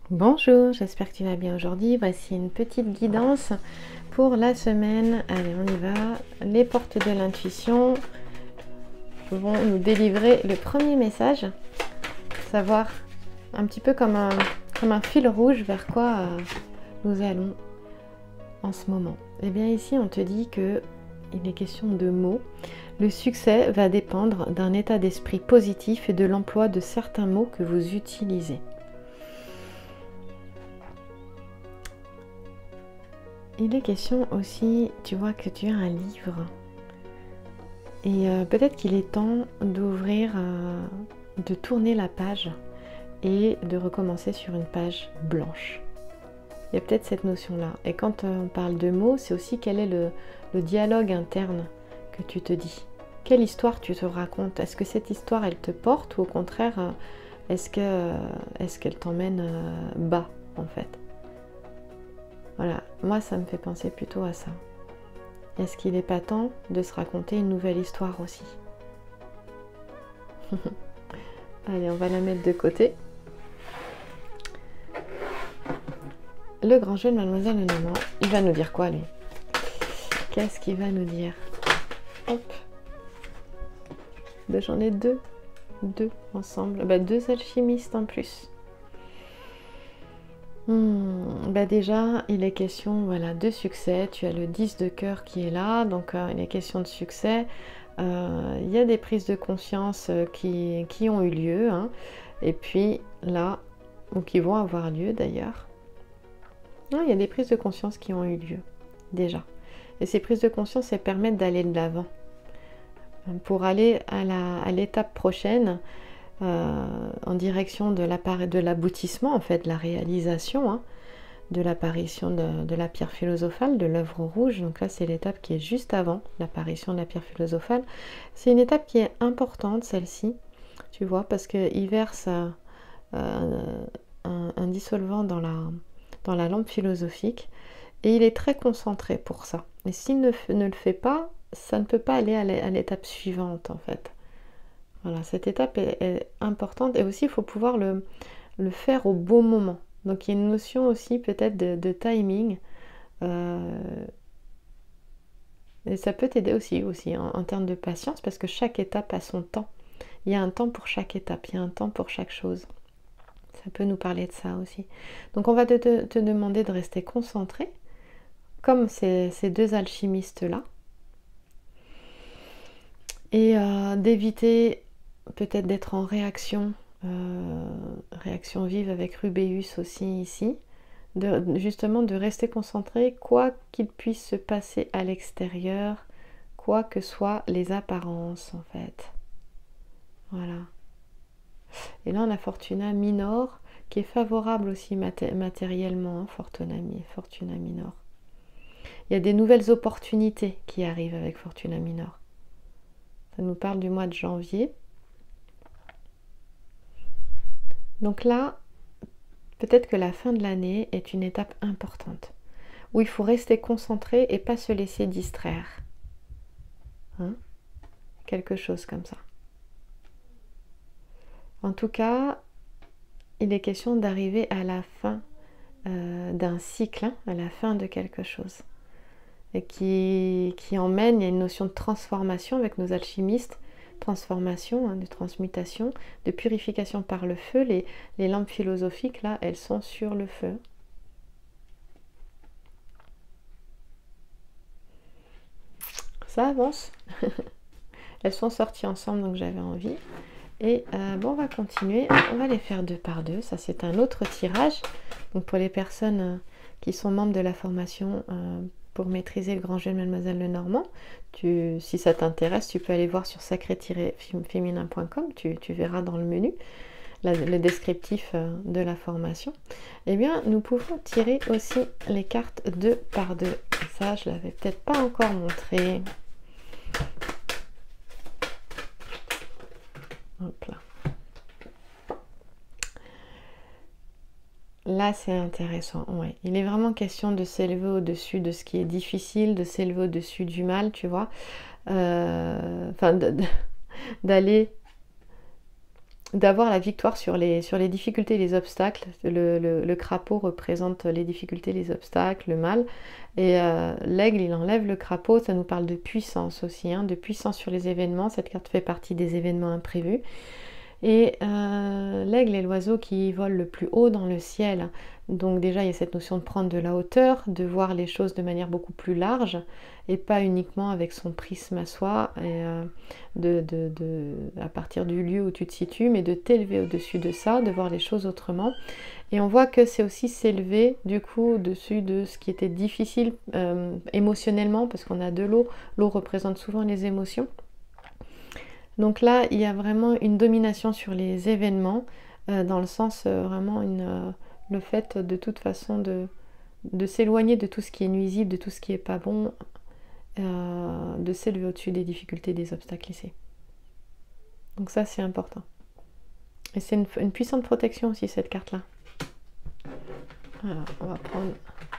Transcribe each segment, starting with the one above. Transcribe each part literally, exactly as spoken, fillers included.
Bonjour, j'espère que tu vas bien aujourd'hui. Voici une petite guidance pour la semaine. Allez, on y va. Les portes de l'intuition vont nous délivrer le premier message. Savoir un petit peu comme un, comme un fil rouge vers quoi euh, nous allons en ce moment. Et bien ici, on te dit que il est question de mots. Le succès va dépendre d'un état d'esprit positif et de l'emploi de certains mots que vous utilisez. Il est question aussi, tu vois, que tu as un livre. Et euh, peut-être qu'il est temps d'ouvrir, euh, de tourner la page et de recommencer sur une page blanche. Il y a peut-être cette notion-là. Et quand euh, on parle de mots, c'est aussi quel est le, le dialogue interne que tu te dis. Quelle histoire tu te racontes? Est-ce que cette histoire, elle te porte ou au contraire, euh, est-ce que, euh, est-ce qu'elle t'emmène euh, bas, en fait? Voilà, moi ça me fait penser plutôt à ça. Est-ce qu'il n'est pas temps de se raconter une nouvelle histoire aussi? Allez, on va la mettre de côté. Le grand jeu de Mademoiselle Lenormand, il va nous dire quoi lui? Qu'est-ce qu'il va nous dire? Hop. Ben, j'en ai deux. Deux ensemble. Ben, deux alchimistes en plus. Hmm, bah déjà, il est question voilà, de succès. Tu as le dix de cœur qui est là, donc euh, il est question de succès. Euh, il y a des prises de conscience euh, qui, qui ont eu lieu, hein, et puis là, ou qui vont avoir lieu d'ailleurs. Non, il y a des prises de conscience qui ont eu lieu, déjà. Et ces prises de conscience, elles permettent d'aller de l'avant. Pour aller à l'étape prochaine, Euh, en direction de l'aboutissement, en fait, de la réalisation, hein, de l'apparition de, de la pierre philosophale, de l'œuvre rouge. Donc là, c'est l'étape qui est juste avant l'apparition de la pierre philosophale. C'est une étape qui est importante, celle-ci, tu vois, parce qu'il verse euh, un, un dissolvant dans la, dans la lampe philosophique et il est très concentré pour ça. Et s'il ne, ne le fait pas, ça ne peut pas aller à l'étape suivante, en fait. Voilà, cette étape est, est importante et aussi il faut pouvoir le, le faire au bon moment. Donc il y a une notion aussi peut-être de, de timing euh, et ça peut t'aider aussi, aussi en, en termes de patience parce que chaque étape a son temps. Il y a un temps pour chaque étape, il y a un temps pour chaque chose. Ça peut nous parler de ça aussi. Donc on va te, te, te demander de rester concentré comme ces, ces deux alchimistes-là et euh, d'éviter peut-être d'être en réaction, euh, réaction vive avec Rubéus aussi ici, de, justement de rester concentré quoi qu'il puisse se passer à l'extérieur, quoi que soient les apparences en fait. Voilà. Et là on a Fortuna Minor qui est favorable aussi maté matériellement, hein, Fortuna, Fortuna Minor. Il y a des nouvelles opportunités qui arrivent avec Fortuna Minor. Ça nous parle du mois de janvier. Donc là, peut-être que la fin de l'année est une étape importante, où il faut rester concentré et pas se laisser distraire. Hein? Quelque chose comme ça. En tout cas, il est question d'arriver à la fin euh, d'un cycle, hein, à la fin de quelque chose. Et qui, qui emmène, il y a une notion de transformation avec nos alchimistes, transformation, hein, de transmutation, de purification par le feu. Les, les lampes philosophiques, là, elles sont sur le feu. Ça avance. Elles sont sorties ensemble, donc j'avais envie. Et euh, bon, on va continuer. On va les faire deux par deux. Ça, c'est un autre tirage. Donc pour les personnes euh, qui sont membres de la formation euh, pour maîtriser le grand jeu de Mademoiselle Lenormand, tu, si ça t'intéresse, tu peux aller voir sur sacré tiret féminin point com. Tu, tu verras dans le menu la, le descriptif euh, de la formation. Eh bien, nous pouvons tirer aussi les cartes deux par deux. Ça, je ne l'avais peut-être pas encore montré. Hop là. Là, c'est intéressant. Ouais. Il est vraiment question de s'élever au-dessus de ce qui est difficile, de s'élever au-dessus du mal, tu vois. Euh, enfin, d'aller d'avoir la victoire sur les, sur les difficultés et les obstacles. Le, le, le crapaud représente les difficultés, les obstacles, le mal. Et euh, l'aigle, il enlève le crapaud, ça nous parle de puissance aussi, hein, de puissance sur les événements. Cette carte fait partie des événements imprévus. Et euh, l'aigle est l'oiseau qui vole le plus haut dans le ciel. Donc déjà, il y a cette notion de prendre de la hauteur, de voir les choses de manière beaucoup plus large, et pas uniquement avec son prisme à soi, et, euh, de, de, de, à partir du lieu où tu te situes, mais de t'élever au-dessus de ça, de voir les choses autrement. Et on voit que c'est aussi s'élever, du coup, au-dessus de ce qui était difficile euh, émotionnellement, parce qu'on a de l'eau. L'eau représente souvent les émotions. Donc là, il y a vraiment une domination sur les événements, euh, dans le sens euh, vraiment une, euh, le fait de toute façon de, de s'éloigner de tout ce qui est nuisible, de tout ce qui n'est pas bon, euh, de s'élever au-dessus des difficultés, des obstacles ici. Donc ça, c'est important. Et c'est une, une puissante protection aussi, cette carte-là. Alors, on va prendre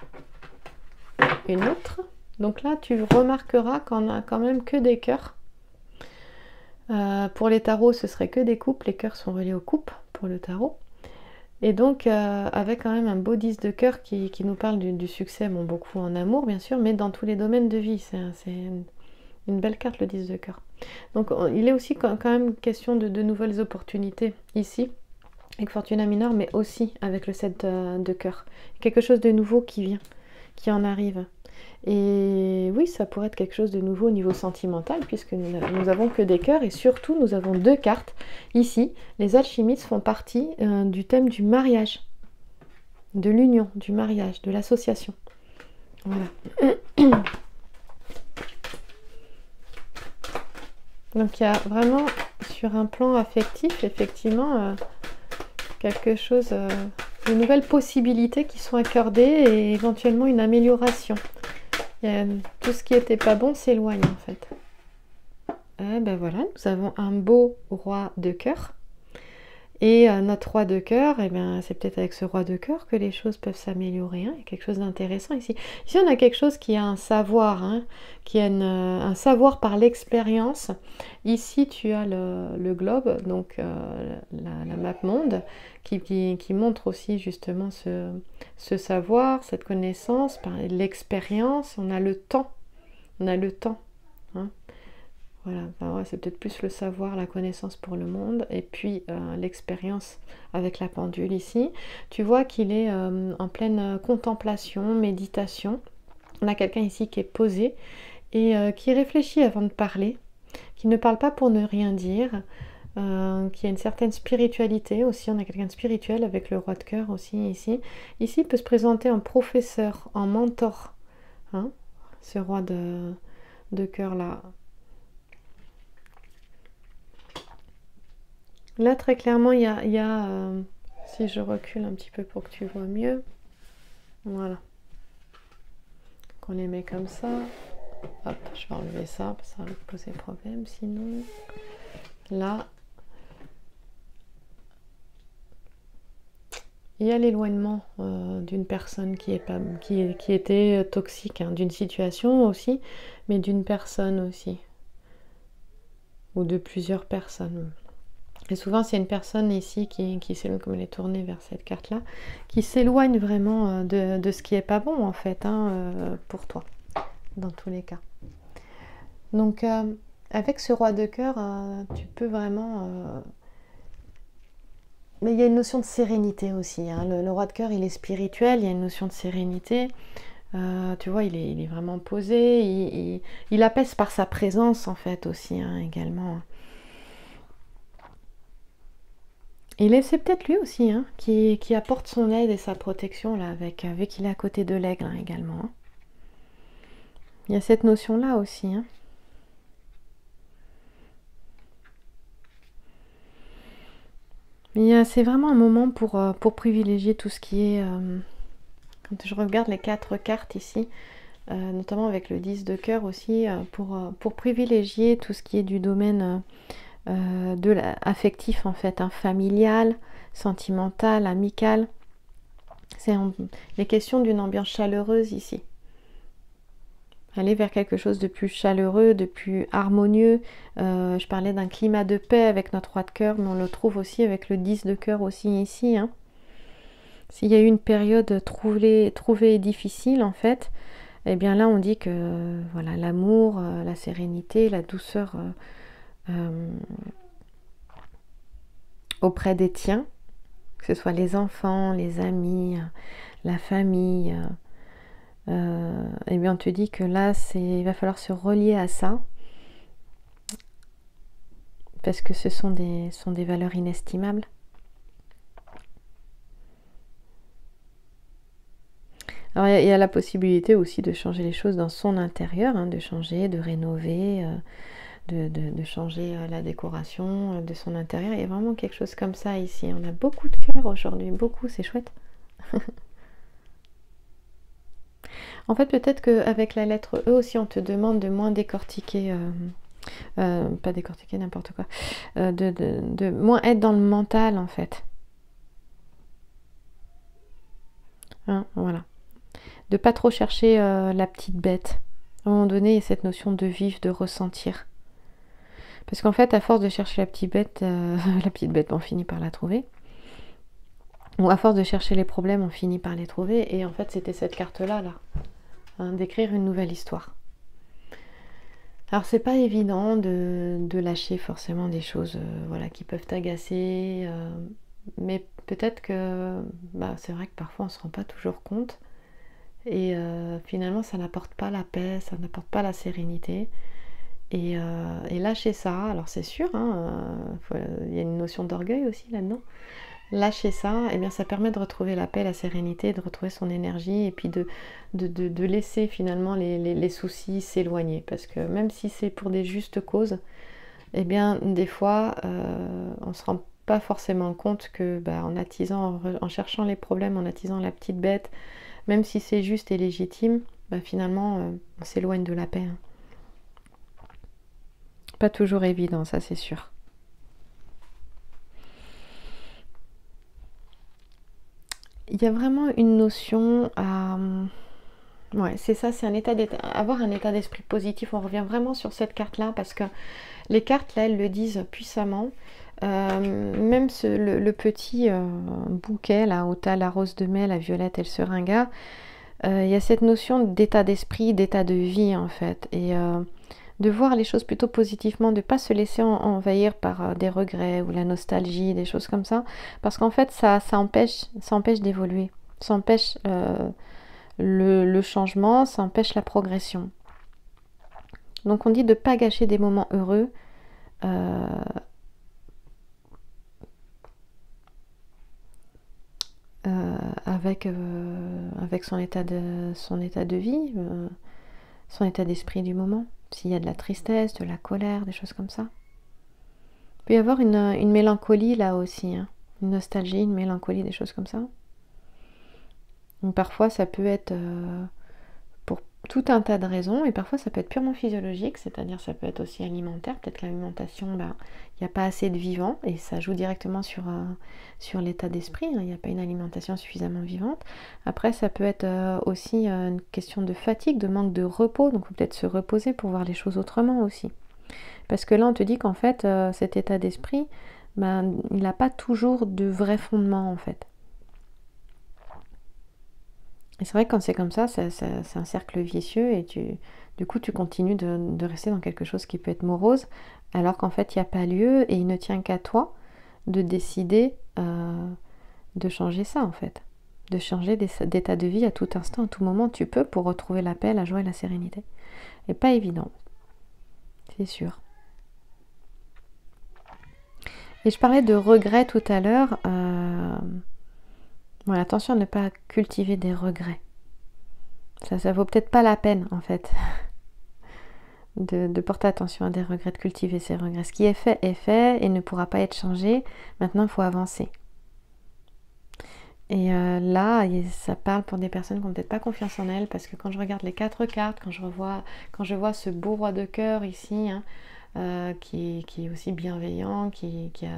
une autre. Donc là, tu remarqueras qu'on n'a quand même que des cœurs. Euh, pour les tarots, ce serait que des coupes. Les cœurs sont reliés aux coupes pour le tarot. Et donc, euh, avec quand même un beau dix de cœur qui, qui nous parle du, du succès, bon, beaucoup en amour, bien sûr, mais dans tous les domaines de vie. C'est une, une belle carte, le dix de cœur. Donc, on, il est aussi quand même question de, de nouvelles opportunités ici, avec Fortuna Minor, mais aussi avec le sept de, de cœur. Quelque chose de nouveau qui vient, qui en arrive. Et oui, ça pourrait être quelque chose de nouveau au niveau sentimental, puisque nous, nous avons que des cœurs, et surtout nous avons deux cartes ici. Les alchimistes font partie euh, du thème du mariage, de l'union, du mariage, de l'association. Voilà. Donc il y a vraiment sur un plan affectif, effectivement, euh, quelque chose, euh, de nouvelles possibilités qui sont accordées et éventuellement une amélioration. Et tout ce qui n'était pas bon s'éloigne en fait. Et ben voilà, nous avons un beau roi de cœur. Et euh, notre roi de cœur, eh ben, c'est peut-être avec ce roi de cœur que les choses peuvent s'améliorer. Hein. Il y a quelque chose d'intéressant ici. Ici, on a quelque chose qui a un savoir, hein, qui a une, un savoir par l'expérience. Ici, tu as le, le globe, donc euh, la, la map monde, qui, qui, qui montre aussi justement ce, ce savoir, cette connaissance, par l'expérience. On a le temps. On a le temps. Hein. Voilà, ben ouais, c'est peut-être plus le savoir, la connaissance pour le monde, et puis euh, l'expérience avec la pendule ici. Tu vois qu'il est euh, en pleine contemplation, méditation. On a quelqu'un ici qui est posé et euh, qui réfléchit avant de parler, qui ne parle pas pour ne rien dire, euh, qui a une certaine spiritualité aussi. On a quelqu'un de spirituel avec le roi de cœur aussi ici. Ici, il peut se présenter en professeur, en mentor, hein, ce roi de, de cœur là. Là, très clairement, il y a, il y a euh, si je recule un petit peu pour que tu vois mieux, voilà, qu'on les met comme ça, hop, je vais enlever ça, parce que ça va poser problème sinon. Là, il y a l'éloignement euh, d'une personne qui, est pas, qui, qui était toxique, hein, d'une situation aussi, mais d'une personne aussi, ou de plusieurs personnes. Et souvent, c'est une personne ici qui, qui s'éloigne, comme elle est tournée vers cette carte-là, qui s'éloigne vraiment de, de ce qui n'est pas bon, en fait, hein, euh, pour toi, dans tous les cas. Donc, euh, avec ce roi de cœur, euh, tu peux vraiment... Euh... Mais il y a une notion de sérénité aussi. Hein. Le, le roi de cœur, il est spirituel, il y a une notion de sérénité. Euh, tu vois, il est, il est vraiment posé. Il, il, il apaise par sa présence, en fait, aussi, hein, également. Et c'est peut-être lui aussi hein, qui, qui apporte son aide et sa protection là, avec, vu qu'il est à côté de l'aigle hein, également. Hein. Il y a cette notion-là aussi. Hein. C'est vraiment un moment pour, pour privilégier tout ce qui est... Euh, quand je regarde les quatre cartes ici, euh, notamment avec le dix de cœur aussi, euh, pour, pour privilégier tout ce qui est du domaine... Euh, Euh, de l'affectif en fait, hein, familial, sentimental, amical. C'est les questions d'une ambiance chaleureuse ici. aller vers quelque chose de plus chaleureux, de plus harmonieux. Euh, je parlais d'un climat de paix avec notre roi de cœur, mais on le trouve aussi avec le dix de cœur aussi ici. Hein. S'il y a eu une période trouvée, trouvée difficile, en fait, eh bien là, on dit que voilà, l'amour, euh, la sérénité, la douceur euh, euh, auprès des tiens, que ce soit les enfants, les amis, la famille, euh, euh, eh bien on te dit que là, c'est, il va falloir se relier à ça, parce que ce sont des, sont des valeurs inestimables. Alors il y, y a la possibilité aussi de changer les choses dans son intérieur, hein, de changer, de rénover, euh, de, de, de changer euh, la décoration euh, de son intérieur. Il y a vraiment quelque chose comme ça ici. On a beaucoup de cœur aujourd'hui, beaucoup, c'est chouette. En fait, peut-être qu'avec la lettre E aussi, on te demande de moins décortiquer, euh, euh, pas décortiquer n'importe quoi, euh, de, de, de moins être dans le mental en fait. Hein, voilà. De pas trop chercher euh, la petite bête. À un moment donné, il y a cette notion de vivre, de ressentir. Parce qu'en fait, à force de chercher la petite bête, euh, la petite bête, on finit par la trouver. Ou à force de chercher les problèmes, on finit par les trouver. Et en fait, c'était cette carte-là, là, hein, d'écrire une nouvelle histoire. Alors, c'est pas évident de, de lâcher forcément des choses euh, voilà, qui peuvent t'agacer. Euh, mais peut-être que bah, c'est vrai que parfois, on ne se rend pas toujours compte. Et euh, finalement, ça n'apporte pas la paix, ça n'apporte pas la sérénité. Et, euh, et lâcher ça, alors c'est sûr, hein, euh, il y a une notion d'orgueil aussi là-dedans. Lâcher ça, eh bien, ça permet de retrouver la paix, la sérénité, de retrouver son énergie et puis de, de, de, de laisser finalement les, les, les soucis s'éloigner. Parce que même si c'est pour des justes causes, eh bien, des fois, euh, on ne se rend pas forcément compte que bah, en attisant, en, en cherchant les problèmes, en attisant la petite bête, même si c'est juste et légitime, bah, finalement, euh, on s'éloigne de la paix. Hein. Pas toujours évident, ça c'est sûr. Il y a vraiment une notion à... Ouais, c'est ça, c'est un état d'état... avoir un état d'esprit positif. On revient vraiment sur cette carte-là parce que les cartes, là, elles le disent puissamment. Euh, même ce, le, le petit euh, bouquet, là, où t'as la rose de mai, la violette et le seringa, euh, il y a cette notion d'état d'esprit, d'état de vie, en fait. Et... Euh, de voir les choses plutôt positivement, de ne pas se laisser en, envahir par euh, des regrets ou la nostalgie, des choses comme ça, parce qu'en fait ça, ça empêche, ça empêche d'évoluer, ça empêche euh, le, le changement, ça empêche la progression. Donc on dit de ne pas gâcher des moments heureux, euh, euh, avec, euh, avec son, état de, son état de vie, euh, son état d'esprit du moment. S'il y a de la tristesse, de la colère, des choses comme ça. Il peut y avoir une, une mélancolie là aussi, hein. Une nostalgie, une mélancolie, des choses comme ça. Donc parfois ça peut être euh, pour tout un tas de raisons et parfois ça peut être purement physiologique, c'est-à-dire ça peut être aussi alimentaire. Peut-être que l'alimentation, ben, il n'y a pas assez de vivant et ça joue directement sur, euh, sur l'état d'esprit, hein. Il n'y a pas une alimentation suffisamment vivante. Après ça peut être euh, aussi euh, une question de fatigue, de manque de repos, donc il faut peut-être se reposer pour voir les choses autrement aussi. Parce que là, on te dit qu'en fait, euh, cet état d'esprit, ben, il n'a pas toujours de vrai fondement, en fait. Et c'est vrai que quand c'est comme ça, ça, ça c'est un cercle vicieux et tu, du coup, tu continues de, de rester dans quelque chose qui peut être morose, alors qu'en fait, il n'y a pas lieu et il ne tient qu'à toi de décider euh, de changer ça, en fait. De changer d'état de vie à tout instant, à tout moment, tu peux pour retrouver la paix, la joie et la sérénité. Et pas évident, c'est sûr. Et je parlais de regrets tout à l'heure. Euh... Voilà, attention à ne pas cultiver des regrets. Ça, ça vaut peut-être pas la peine, en fait, de, de porter attention à des regrets, de cultiver ces regrets. Ce qui est fait est fait et ne pourra pas être changé. Maintenant, il faut avancer. Et euh, là, ça parle pour des personnes qui n'ont peut-être pas confiance en elles, parce que quand je regarde les quatre cartes, quand je, revois, quand je vois ce beau roi de cœur ici, hein, euh, qui, qui est aussi bienveillant, qui, qui a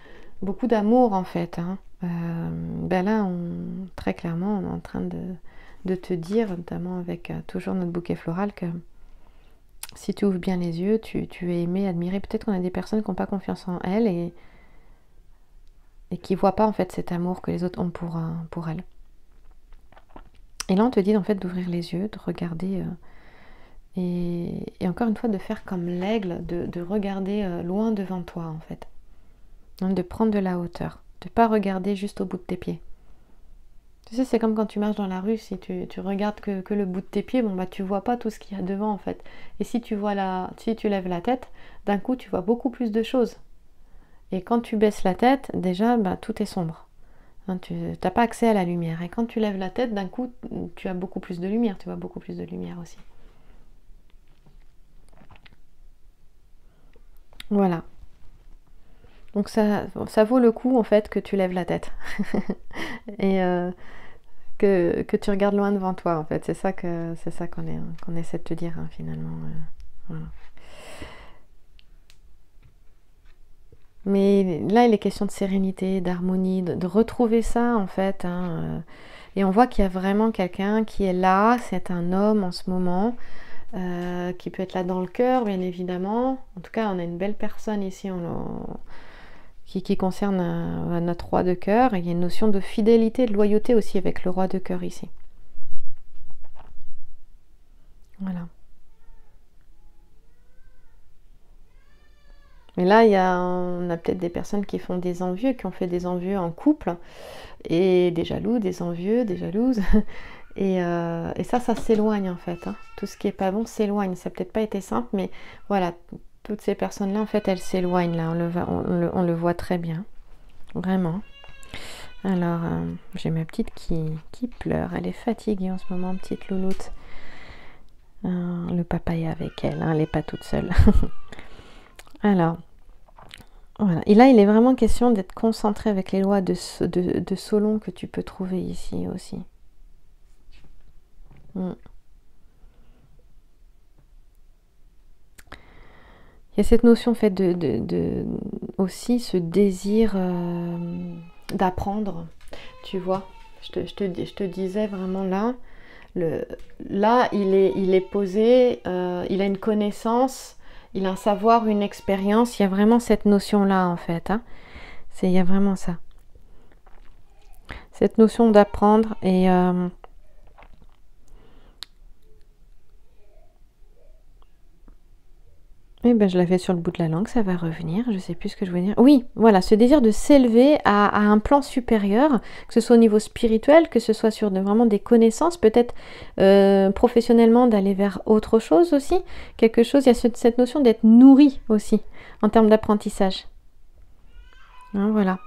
beaucoup d'amour en fait, hein, euh, ben là, on, très clairement, on est en train de, de te dire, notamment avec euh, toujours notre bouquet floral, que si tu ouvres bien les yeux, tu, tu es aimé, admiré. Peut-être qu'on a des personnes qui n'ont pas confiance en elles et, et qui ne voient pas en fait cet amour que les autres ont pour, euh, pour elles. Et là, on te dit en fait d'ouvrir les yeux, de regarder, euh, et, et encore une fois de faire comme l'aigle, de, de regarder euh, loin devant toi en fait. Donc, de prendre de la hauteur, de ne pas regarder juste au bout de tes pieds. Tu sais, c'est comme quand tu marches dans la rue, si tu, tu regardes que, que le bout de tes pieds, bon bah tu vois pas tout ce qu'il y a devant en fait. Et si tu vois la, si tu lèves la tête, d'un coup tu vois beaucoup plus de choses. Et quand tu baisses la tête, déjà bah, tout est sombre. Hein, tu n'as pas accès à la lumière. Et quand tu lèves la tête, d'un coup tu as beaucoup plus de lumière, tu vois beaucoup plus de lumière aussi. Voilà. Donc ça, ça vaut le coup en fait que tu lèves la tête. Et euh, Que, que tu regardes loin devant toi en fait, c'est ça que c'est ça qu'on est, qu'on essaie de te dire hein, finalement. Euh, voilà. Mais là il est question de sérénité, d'harmonie, de, de retrouver ça en fait. Hein, euh, et on voit qu'il y a vraiment quelqu'un qui est là, c'est un homme en ce moment, euh, qui peut être là dans le cœur bien évidemment. En tout cas on a une belle personne ici, on, on, qui, qui concerne euh, notre roi de cœur. Et il y a une notion de fidélité, de loyauté aussi avec le roi de cœur ici. Voilà. Mais là, il y a, on a peut-être des personnes qui font des envieux, qui ont fait des envieux en couple, et des jaloux, des envieux, des jalouses. Et, euh, et ça, ça s'éloigne en fait. Hein. Tout ce qui est pas bon s'éloigne. Ça n'a peut-être pas été simple, mais voilà, toutes ces personnes-là, en fait, elles s'éloignent. Là, on le, on, le, on le voit très bien. Vraiment. Alors, euh, j'ai ma petite qui, qui pleure. Elle est fatiguée en ce moment, petite louloute. Euh, le papa est avec elle, hein, elle n'est pas toute seule. Alors, voilà. Et là, il est vraiment question d'être concentré avec les lois de, de, de Solon que tu peux trouver ici aussi. Mm. Il y a cette notion en fait de, de, de aussi ce désir euh, d'apprendre, tu vois. Je te, je, te, je te disais vraiment là, le, là il est, il est posé, euh, il a une connaissance, il a un savoir, une expérience. Il y a vraiment cette notion-là en fait. Hein. C'est, il y a vraiment ça. Cette notion d'apprendre et... Euh, Eh ben, je l'avais sur le bout de la langue, ça va revenir, je sais plus ce que je voulais dire. Oui, voilà, ce désir de s'élever à, à un plan supérieur, que ce soit au niveau spirituel, que ce soit sur de, vraiment des connaissances, peut-être euh, professionnellement d'aller vers autre chose aussi, quelque chose, il y a ce, cette notion d'être nourri aussi, en termes d'apprentissage. Hein, voilà.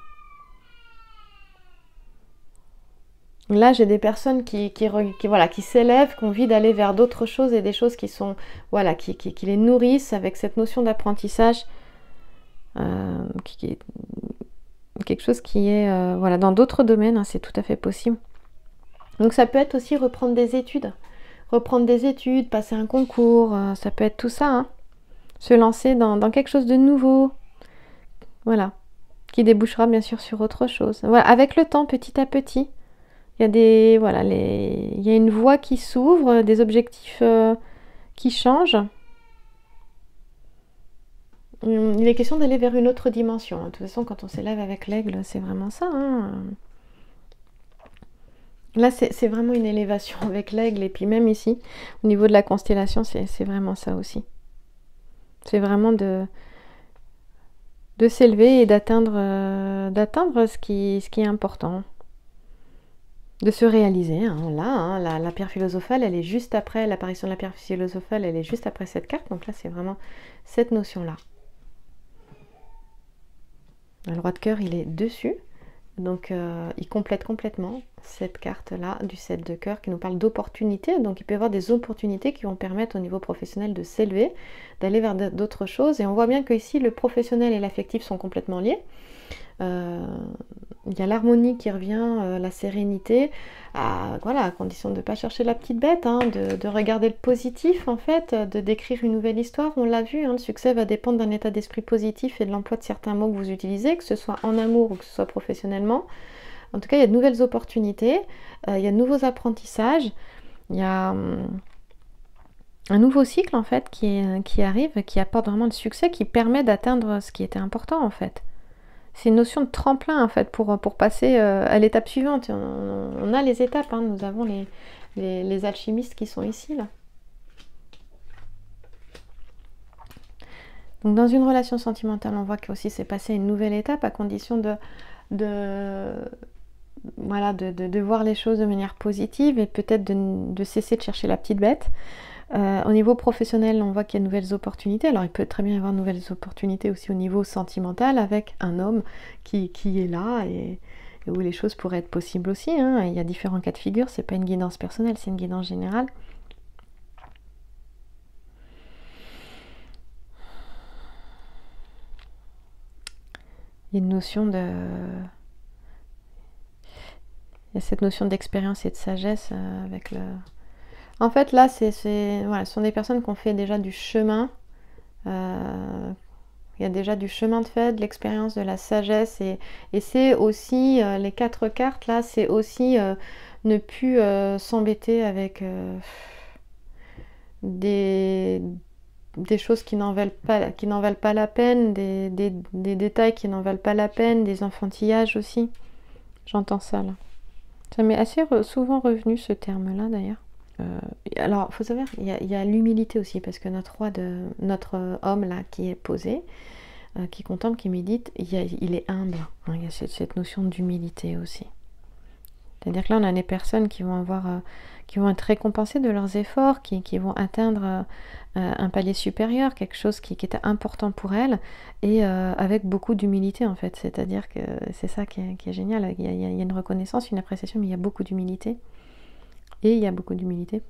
Là, j'ai des personnes qui, qui, qui, voilà, qui s'élèvent, qui ont envie d'aller vers d'autres choses et des choses qui sont, voilà, qui, qui, qui les nourrissent avec cette notion d'apprentissage, euh, qui, qui est quelque chose qui est, euh, voilà, dans d'autres domaines, hein, c'est tout à fait possible. Donc ça peut être aussi reprendre des études, reprendre des études, passer un concours, euh, ça peut être tout ça, hein. Se lancer dans, dans quelque chose de nouveau, voilà, qui débouchera bien sûr sur autre chose. Voilà, avec le temps, petit à petit. Il y a des, voilà, les, il y a une voie qui s'ouvre, des objectifs euh, qui changent. Il est question d'aller vers une autre dimension. De toute façon, quand on s'élève avec l'aigle, c'est vraiment ça. Hein. Là, c'est, c'est vraiment une élévation avec l'aigle. Et puis même ici, au niveau de la constellation, c'est, c'est vraiment ça aussi. C'est vraiment de, de s'élever et d'atteindre, euh, d'atteindre ce qui, ce qui est important. De se réaliser, hein, là, hein, la, la pierre philosophale, elle est juste après, l'apparition de la pierre philosophale, elle est juste après cette carte, donc là c'est vraiment cette notion-là. Le roi de cœur, il est dessus, donc euh, il complète complètement cette carte-là du sept de cœur qui nous parle d'opportunités, donc il peut y avoir des opportunités qui vont permettre au niveau professionnel de s'élever, d'aller vers d'autres choses, et on voit bien que ici le professionnel et l'affectif sont complètement liés. Euh, il y a l'harmonie qui revient, euh, la sérénité, à, voilà, à condition de ne pas chercher la petite bête, hein, de, de regarder le positif en fait, de décrire une nouvelle histoire. On l'a vu, hein, le succès va dépendre d'un état d'esprit positif et de l'emploi de certains mots que vous utilisez, que ce soit en amour ou que ce soit professionnellement. En tout cas, il y a de nouvelles opportunités, euh, il y a de nouveaux apprentissages, il y a hum, un nouveau cycle en fait qui, est- qui arrive, qui apporte vraiment le succès, qui permet d'atteindre ce qui était important en fait. C'est une notion de tremplin en fait pour, pour passer euh, à l'étape suivante. On, on a les étapes, hein, nous avons les, les, les alchimistes qui sont ici là. Donc dans une relation sentimentale, on voit qu'aussi c'est passé une nouvelle étape à condition de, de, voilà, de, de, de voir les choses de manière positive et peut-être de, de cesser de chercher la petite bête. Euh, au niveau professionnel, on voit qu'il y a de nouvelles opportunités. Alors il peut très bien y avoir de nouvelles opportunités aussi au niveau sentimental avec un homme qui, qui est là et, et où les choses pourraient être possibles aussi. Hein. Il y a différents cas de figure, c'est pas une guidance personnelle, c'est une guidance générale. Il y a une notion de... Il y a cette notion d'expérience et de sagesse euh, avec le... En fait, là, c'est, c'est, voilà, ce sont des personnes qui ont fait déjà du chemin. Euh, il y a déjà du chemin de fait, de l'expérience, de la sagesse. Et, et c'est aussi, euh, les quatre cartes, là, c'est aussi euh, ne plus euh, s'embêter avec euh, des, des choses qui n'en valent pas, qui n'en valent pas la peine, des, des, des détails qui n'en valent pas la peine, des enfantillages aussi. J'entends ça, là. Ça m'est assez re- souvent revenu, ce terme-là, d'ailleurs. Euh, alors, il faut savoir, il y a, il y a l'humilité aussi, parce que notre roi, de, notre homme là, qui est posé, euh, qui contemple, qui médite, il, y a, il est humble. Hein, il y a cette, cette notion d'humilité aussi. C'est-à-dire que là, on a des personnes qui vont avoir, euh, qui vont être récompensées de leurs efforts, qui, qui vont atteindre euh, un palier supérieur, quelque chose qui, qui était important pour elles, et euh, avec beaucoup d'humilité en fait. C'est-à-dire que c'est ça qui est, qui est génial. Il y, a, il y a une reconnaissance, une appréciation, mais il y a beaucoup d'humilité. Et il y a beaucoup d'humilité.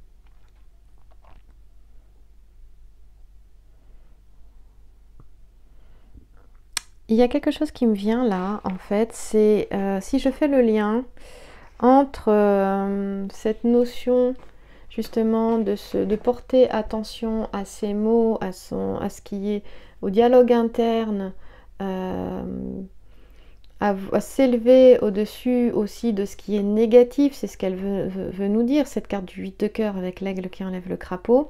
Il y a quelque chose qui me vient là, en fait, c'est euh, si je fais le lien entre euh, cette notion justement de, se, de porter attention à ses mots, à, son, à ce qui est au dialogue interne, euh, à, à s'élever au-dessus aussi de ce qui est négatif, c'est ce qu'elle veut, veut, veut nous dire, cette carte du huit de cœur avec l'aigle qui enlève le crapaud.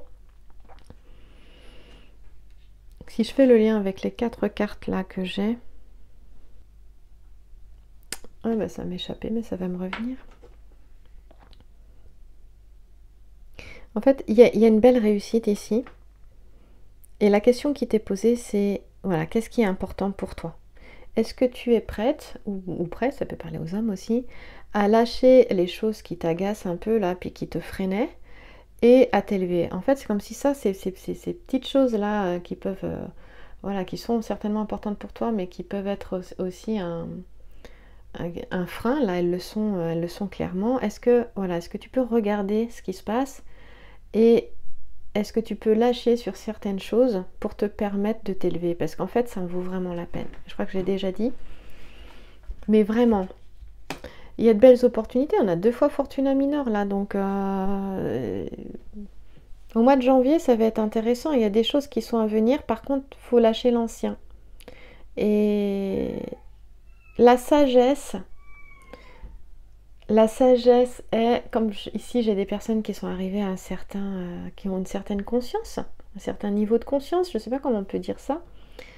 Si je fais le lien avec les quatre cartes là que j'ai, ah bah ça m'échappait mais ça va me revenir. En fait, il y, y a une belle réussite ici. Et la question qui t'est posée, c'est, voilà, qu'est-ce qui est important pour toi? Est-ce que tu es prête, ou, ou prêt, ça peut parler aux hommes aussi, à lâcher les choses qui t'agacent un peu là, puis qui te freinaient, et à t'élever? En fait, c'est comme si ça, c'est ces petites choses-là euh, qui peuvent, euh, voilà, qui sont certainement importantes pour toi, mais qui peuvent être aussi un, un, un frein. Là, elles le sont, euh, elles le sont clairement. Est-ce que, voilà, est-ce que tu peux regarder ce qui se passe et est-ce que tu peux lâcher sur certaines choses pour te permettre de t'élever? Parce qu'en fait, ça en vaut vraiment la peine. Je crois que j'ai déjà dit. Mais vraiment, il y a de belles opportunités. On a deux fois Fortuna mineure là. Donc, euh, au mois de janvier, ça va être intéressant. Il y a des choses qui sont à venir. Par contre, il faut lâcher l'ancien. Et la sagesse... La sagesse est, comme je, ici j'ai des personnes qui sont arrivées à un certain, euh, qui ont une certaine conscience, un certain niveau de conscience, je ne sais pas comment on peut dire ça.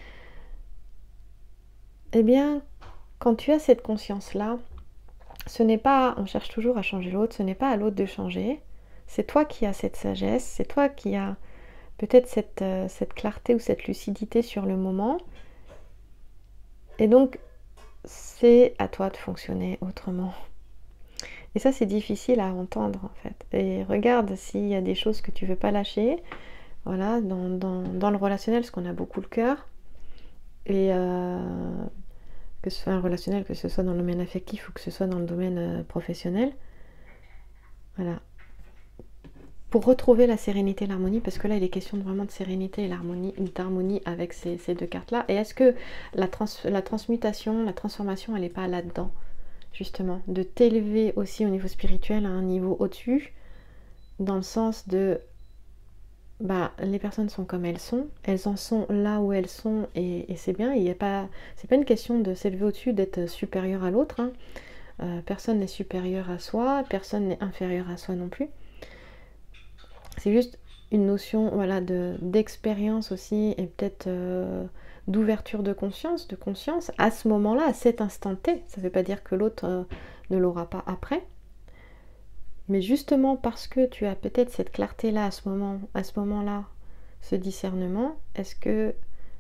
Eh bien, quand tu as cette conscience-là, ce n'est pas, on cherche toujours à changer l'autre, ce n'est pas à l'autre de changer, c'est toi qui as cette sagesse, c'est toi qui as peut-être cette, euh, cette clarté ou cette lucidité sur le moment. Et donc, c'est à toi de fonctionner autrement. Et ça, c'est difficile à entendre, en fait. Et regarde s'il y a des choses que tu veux pas lâcher. Voilà, dans, dans, dans le relationnel, parce qu'on a beaucoup le cœur. Et euh, que ce soit un relationnel, que ce soit dans le domaine affectif ou que ce soit dans le domaine euh, professionnel. Voilà. Pour retrouver la sérénité et l'harmonie, parce que là, il est question de vraiment de sérénité et l'harmonie, d'harmonie avec ces, ces deux cartes-là. Et est-ce que la, trans, la transmutation, la transformation, elle n'est pas là-dedans? Justement, de t'élever aussi au niveau spirituel à un niveau au-dessus, dans le sens de bah les personnes sont comme elles sont, elles en sont là où elles sont et, et c'est bien. Il y a pas, c'est pas une question de s'élever au-dessus, d'être supérieur à l'autre, hein. Euh, personne n'est supérieur à soi, personne n'est inférieur à soi non plus. C'est juste une notion voilà, d'expérience aussi et peut-être euh, d'ouverture de conscience, de conscience à ce moment-là, à cet instant T. Ça ne veut pas dire que l'autre euh, ne l'aura pas après. Mais justement parce que tu as peut-être cette clarté-là à ce moment, à ce moment-là, ce discernement, est-ce que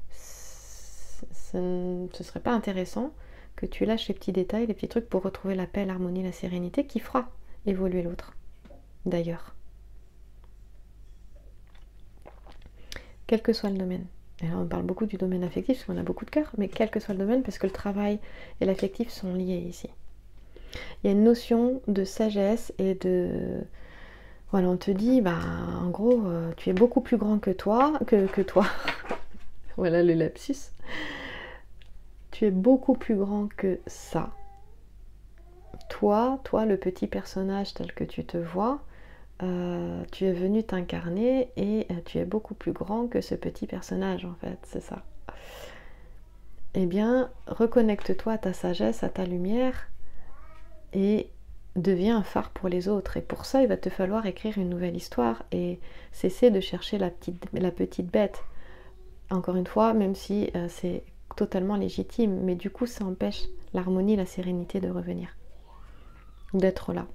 ce ne serait pas intéressant que tu lâches les petits détails, les petits trucs pour retrouver la paix, l'harmonie, la sérénité qui fera évoluer l'autre, d'ailleurs. Quel que soit le domaine. Et là, on parle beaucoup du domaine affectif parce qu'on a beaucoup de cœur, mais quel que soit le domaine, parce que le travail et l'affectif sont liés ici. Il y a une notion de sagesse et de... Voilà, on te dit, bah, en gros, euh, tu es beaucoup plus grand que toi, que, que toi. Voilà le lapsus. Tu es beaucoup plus grand que ça. Toi, toi, le petit personnage tel que tu te vois, Euh, tu es venu t'incarner et euh, tu es beaucoup plus grand que ce petit personnage en fait, c'est ça. Eh bien, reconnecte-toi à ta sagesse, à ta lumière et deviens un phare pour les autres. Et pour ça, il va te falloir écrire une nouvelle histoire et cesser de chercher la petite, la petite bête. Encore une fois, même si euh, c'est totalement légitime, mais du coup, ça empêche l'harmonie, la sérénité de revenir, d'être là.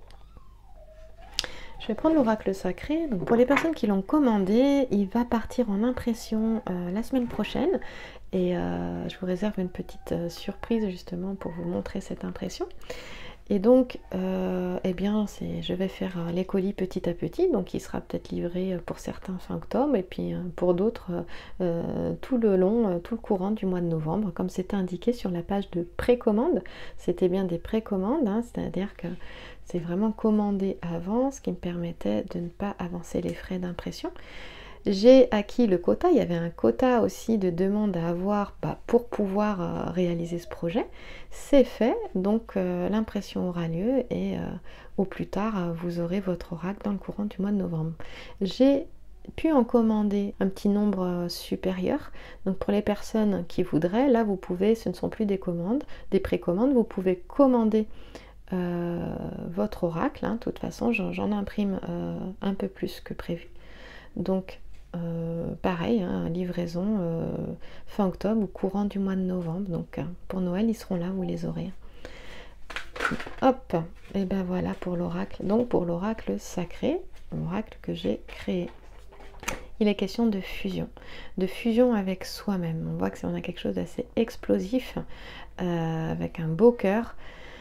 Je vais prendre l'oracle sacré. Donc pour les personnes qui l'ont commandé, il va partir en impression euh, la semaine prochaine. Et euh, je vous réserve une petite euh, surprise justement pour vous montrer cette impression. Et donc, euh, eh bien, je vais faire euh, les colis petit à petit. Donc il sera peut-être livré pour certains fin octobre et puis euh, pour d'autres euh, tout le long, euh, tout le courant du mois de novembre. Comme c'était indiqué sur la page de précommande, c'était bien des précommandes, hein, c'est-à-dire que c'est vraiment commandé avant, ce qui me permettait de ne pas avancer les frais d'impression. J'ai acquis le quota, il y avait un quota aussi de demandes à avoir bah, pour pouvoir euh, réaliser ce projet. C'est fait, donc euh, l'impression aura lieu et euh, au plus tard, euh, vous aurez votre oracle dans le courant du mois de novembre. J'ai pu en commander un petit nombre euh, supérieur. Donc pour les personnes qui voudraient, là vous pouvez, ce ne sont plus des commandes, des précommandes, vous pouvez commander Euh, votre oracle, hein. De toute façon j'en imprime euh, un peu plus que prévu, donc euh, pareil, hein, livraison euh, fin octobre ou courant du mois de novembre, donc euh, pour Noël ils seront là, vous les aurez. Hop, et ben voilà pour l'oracle, donc pour l'oracle sacré, l'oracle que j'ai créé. Il est question de fusion, de fusion avec soi-même. On voit que on a quelque chose d'assez explosif, euh, avec un beau cœur.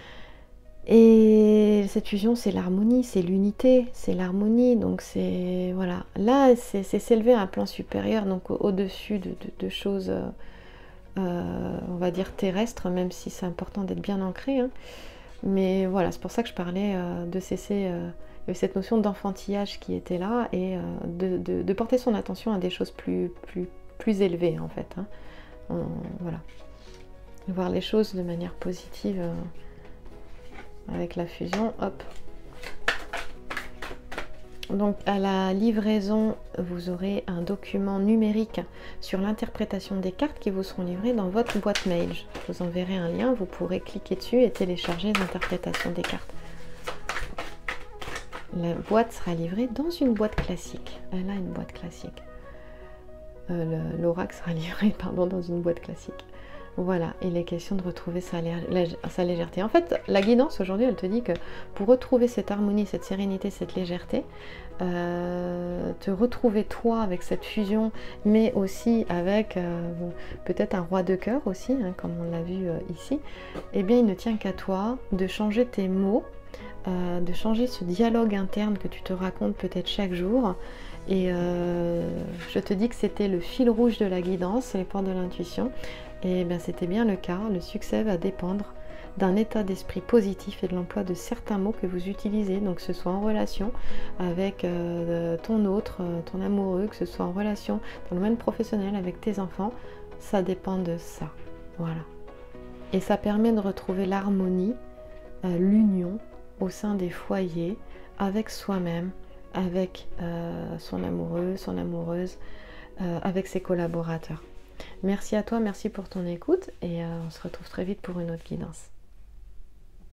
Et cette fusion, c'est l'harmonie, c'est l'unité, c'est l'harmonie. Donc c'est voilà, là c'est s'élever à un plan supérieur, donc au-dessus de, de, de choses, euh, on va dire terrestres, même si c'est important d'être bien ancré. Hein. Mais voilà, c'est pour ça que je parlais euh, de cesser euh, cette notion d'enfantillage qui était là et euh, de, de, de porter son attention à des choses plus, plus, plus élevées en fait. Hein. On, voilà, voir les choses de manière positive. Euh, avec la fusion, hop. Donc à la livraison, vous aurez un document numérique sur l'interprétation des cartes qui vous seront livrées dans votre boîte mail. Je vous enverrai un lien, vous pourrez cliquer dessus et télécharger l'interprétation des cartes. La boîte sera livrée dans une boîte classique. Elle a une boîte classique. Euh, L'oracle sera livré pardon, dans une boîte classique. Voilà, il est question de retrouver sa, lég sa légèreté. En fait, la guidance aujourd'hui, elle te dit que pour retrouver cette harmonie, cette sérénité, cette légèreté, euh, te retrouver toi avec cette fusion, mais aussi avec euh, peut-être un roi de cœur aussi, hein, comme on l'a vu euh, ici, eh bien il ne tient qu'à toi de changer tes mots, euh, de changer ce dialogue interne que tu te racontes peut-être chaque jour. Et euh, je te dis que c'était le fil rouge de la guidance, les portes de l'intuition. Et bien c'était bien le cas, le succès va dépendre d'un état d'esprit positif et de l'emploi de certains mots que vous utilisez, donc que ce soit en relation avec euh, ton autre, ton amoureux, que ce soit en relation dans le domaine professionnel avec tes enfants, ça dépend de ça, voilà. Et ça permet de retrouver l'harmonie, euh, l'union au sein des foyers, avec soi-même, avec euh, son amoureux, son amoureuse, euh, avec ses collaborateurs. Merci à toi, merci pour ton écoute et euh, on se retrouve très vite pour une autre guidance.